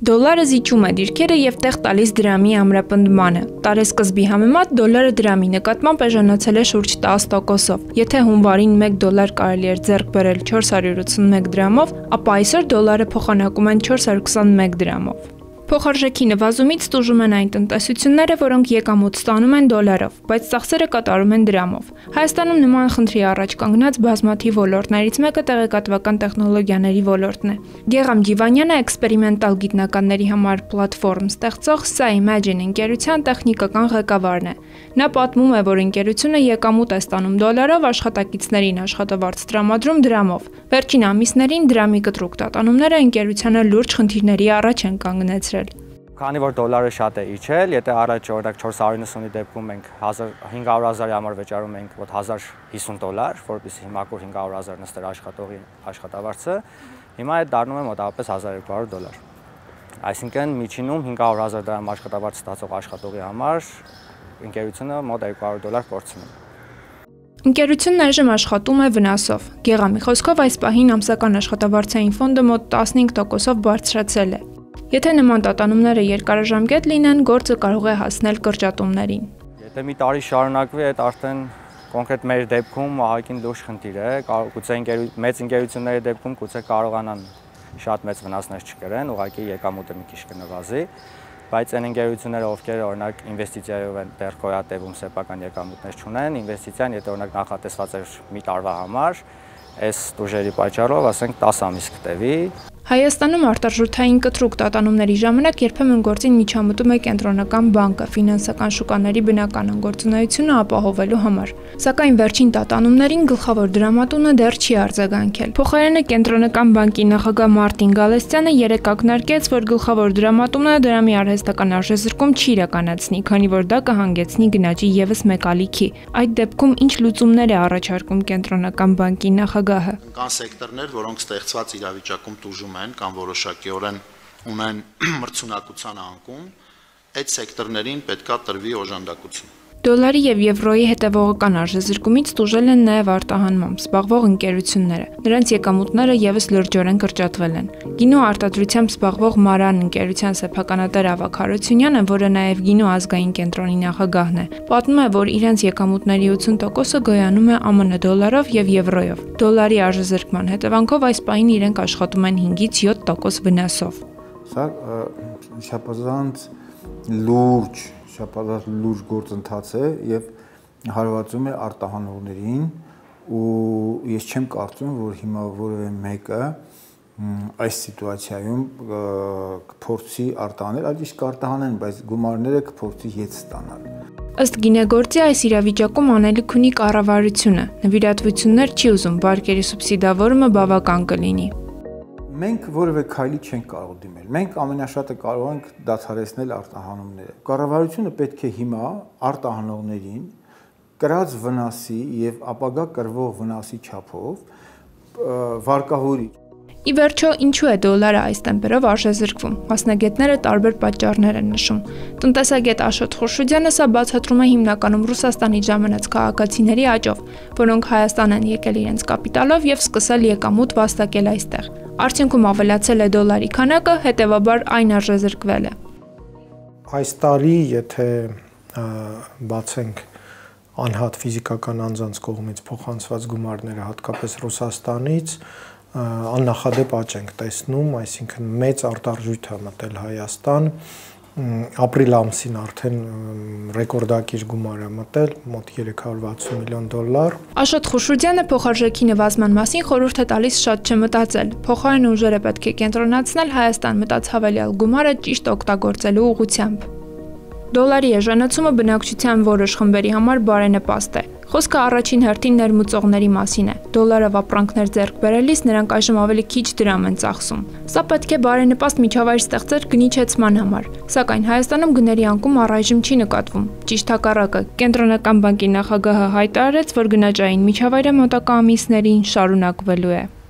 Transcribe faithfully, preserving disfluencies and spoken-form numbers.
Դոլարը զիջում է դիրքերը և տեղ տալիս դրամի ամրապնդմանը։ Տարեսկզբի համեմատ դոլարը դրամի նկատմամբ էժանացել է շուրջ տասը տոկոսով։ Եթե հունվարին մեկ դոլար կարելի էր ձեռք բերել չորս հարյուր ութսունմեկ դրամով, ապա այսօր դոլարը փոխանակում են չորս հարյուր քսանմեկ դրամով։ Փոխարժեքի նվազումից տուժում են այն տնտեսությունները, որոնք եկամուտ ստանում են դոլարով, բայց ծախսերը կատարում են դրամով։ Հայաստանում նման խնդրի առաջ կանգնած բազմաթիվ ոլորտներից մեկը տեղեկատվական տեխնոլոգիաների ոլորտն է։ Գեղամ Գիվանյանը էքսպերիմենտալ գիտնականների համար պլատֆորմ ստեղծող Saimagine ընկերության տեխնիկական ղեկավարն է։ Նա պատմում է, որ ընկերությունը եկամուտ է ստանում դոլարով, աշխատակիցներին աշխատավարձ տրամադրում դրամով։ Վերջին ամիսներին դրամի կտրուկ տատանումները ընկերությանը լուրջ խնդիրների առաջ են կանգնեցրել։ Քանի որ դոլարը շատ է իջել, եթե առաջ օրինակ չորս հարյուր նվսունի դեպքում մենք հինգ հարյուր հազարի համար վճարում ենք մոտ հազար հիսուն դոլար, որպեսզի հիմա կոր հինգ հարյուր հազար նստեր աշխատողի աշխատավարձը, հիմա այդ դառնում է մոտավորապես հազար երկու հարյուր դոլար։ Այսինքն միջինում հինգ հարյուր հազար դրամ աշխատավարձ ստացող աշխատողի համար ընկերությունը մոտ երկու հարյուր դոլար կորցնում է։ Ընկերությունն այժմ աշխատում է վնասով։ Գեղամի խոսքով այս պահին ամսական աշխատավարձային ֆոնդը մոտ տասնհինգ տոկոսով բարձրացել է։ Եթե նման տատանումները երկարաժամկետ լինեն, գործը կարող է հասնել կրճատումներին։ Եթե մի տարի շարունակվի, այդ արդեն կոնկրետ մեր դեպքում ահագին լուրջ խնդիր է, գուցե մեծ ընկերությունների դեպքում գուցե կարողանան շատ մեծ վնասներ չկրեն, ուղղակի եկամուտը մի քիչ կնվազի, բայց այն ընկերությունները, ովքեր օրինակ ինվեստիցիայով են դեռ գոյատևում, սեփական եկամուտներ չունեն, ինվեստիցիան, եթե օրինակ նախատեսված էր մի տարվա համար, այս տուժերի պատճառով, ասենք տասը ամիս կտևի։ Հայաստանում արտարժութային կտրուկ տատանումների ժամանակ երբեմն գործին միջամտում է կենտրոնական բանկը ֆինանսական շուկաների բնականon գործունեությունը ապահովելու համար։ Սակայն վերջին տատանումներին գլխավոր դրամատունը դեռ չի արձագանքել։ Փոխարենը կենտրոնական բանկի նախագահ Մարտին Գալստյանը երեկ ակնարկեց, որ գլխավոր դրամատունը դրամի արհեստական արժեզրկում չի իրականացնի, քանի որ դա կհանգեցնի գնաճի ևս մեկ ալիքի։ Այդ դեպքում ինչ լուծումներ է առաջարկում կենտրոնական բանկի նախագահը։ Կան սեկտորներ, որոնք ստեղծված իրավիճակում տուժում են կամ որոշակիորեն ունեն մրցունակության անկում, այդ սեկտորներին պետքա տրվի օժանդակություն։ Դոլարի և եվրոյի հետևողական արժեզրկումից տուժել են նաև արտահանմամբ զբաղվող ընկերությունները։ Նրանց եկամուտները ևս լրջորեն կրճատվել են։ Գինու արտադրությամբ զբաղվող Մարան ընկերության սեփականատեր Ավագ Հարությունյանը, որը նաև Գինու ազգային կենտրոնի նախագահն է, պատմում է, որ իրենց եկամուտների ութսուն տոկոսը գոյանում է ԱՄՆ դոլարով և եվրոյով։ Դոլարի արժեզրկման հետևանքով այս պահին իրենք աշխատում են հինգից յոթ տոկոս վնասով։ Սա շապազանց լուրջ շապազատ լուրջ գործընթաց է եւ հարվածում է արտահանողներին ու ես չեմ կարծում, որ հիմա որևէ մեկը այս սիտուացիայում կփորձի արտահանել, այլ իսկ արտահանեն, բայց գումարները կփորձի ետ ստանալ։ Ըստ գինեգործի այս իրավիճակում անելիք ունի կառավարությունը, նվիրատվություններ չի ուզում, բարկերի սուբսիդավորումը բավական կլինի։ Մենք որևէ քայլի չենք կարող դիմել։ Մենք ամենաշատը կարող ենք դադարեցնել արտահանումները։ Կառավարությունը պետք է հիմա արտահանողներին կրած վնասի եւ ապագա կրվող վնասի չափով վարկահորի։ Ի վերջո, ինչու է դոլարը այս տեմպերով արժեզրկվում։ Մասնագետները տարբեր պատճառներ են նշում։ Տնտեսագետ Աշոտ Խուրշուդյանը սա բացատրում է հիմնականում Ռուսաստանից ժամանած քաղաքացիների աճով, որոնք Հայաստան են եկել իրենց կապիտալով եւ սկսել եկամուտ վաստակել այստեղ։ Արդյունքում ավելացել է դոլարի քանակը, հետևաբար այն արժեզրկվել է։ Այս տարի, եթե բացենք անհատ ֆիզիկական անձանց կողմից փոխանցված գումարները, հատկապես Ռուսաստանից, աննախադեպ աճ ենք տեսնում, այսինքն մեծ արտարժույթ է մտել Հայաստան, ապրիլ ամսին արդեն ռեկորդակիր գումար է մտել, մոտ երեք հարյուր վաթսուն միլիոն դոլար։ Աշոտ Խուրշուդյանը փոխարժեքի նվազման մասին խորհուրդ է տալիս շատ չմտածել։ Փոխարեն ուժերը պետք է կենտրոնացնել Հայաստան մտած հավելյալ գումարը ճիշտ օգտագործելու ուղղությամբ։ Դոլարի էժանացումը բնակչության որոշ խմբերի համար բարենպաստ է։ Խոսքը առաջին հերթին ներմուծողների մասին է։ Դոլարով ապրանքներ ձեռք բերելիս նրանք այժմ ավելի քիչ դրամ են ծախսում։ Սա պետք է բարենպաստ միջավայր ստեղծեր գնիչեցման համար, սակայն Հայաստանում գների անկում առայժմ չի նկատվում։ Ճիշտ հակառակը, կենտրոնական բանկի նախագահը հայտարարեց, որ գնաճային միջավայրը մոտակա ամիսներին շարունակվելու է։